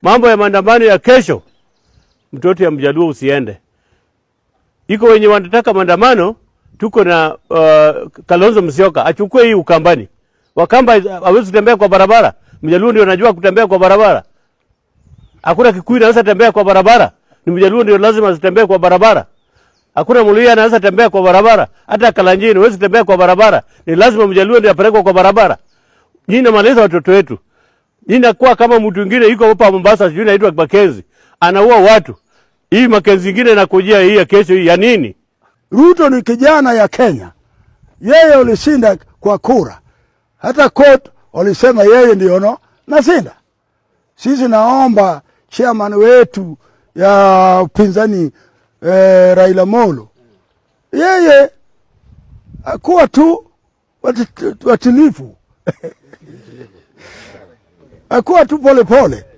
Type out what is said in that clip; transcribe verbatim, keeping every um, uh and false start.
Mambo ya maandamano ya kesho, mtoto ya Mjaluo usiende. Iko wenye wanataka maandamano, tuko na uh, Kalonzo Musyoka, achukue hii Ukambani. Wakamba hawezi kutembea kwa barabara. Mjaluo ndio anajua kutembea kwa barabara. Hakuna Kikuyu anaweza tembea kwa barabara. Ni Mjaluo ndio lazima asitembee kwa barabara. Hakuna Mluhya anaweza tembea kwa barabara. Hata Kalenjin hawezi tembea kwa barabara. Ni lazima Mjaluo ndio apelekwe kwa barabara. Nyinyi namaliza watoto wetu. Nyinyi nakuwa kama mtu mwingine yuko hapa Mombasa, sijui inaitwa Mackenzie. Anaua watu. Hii Mackenzie nyingine inakujia hii ya kesho hii ya nini? Ruto ni kijana ya Kenya. Yeye ulishinda kwa kura. Hata court walisema yeye ndio no nashinda. Sisi naomba chairman wetu ya upinzani eh, Raila Molo, yeye akuwa tu watilifu. Akuwa tu pole pole.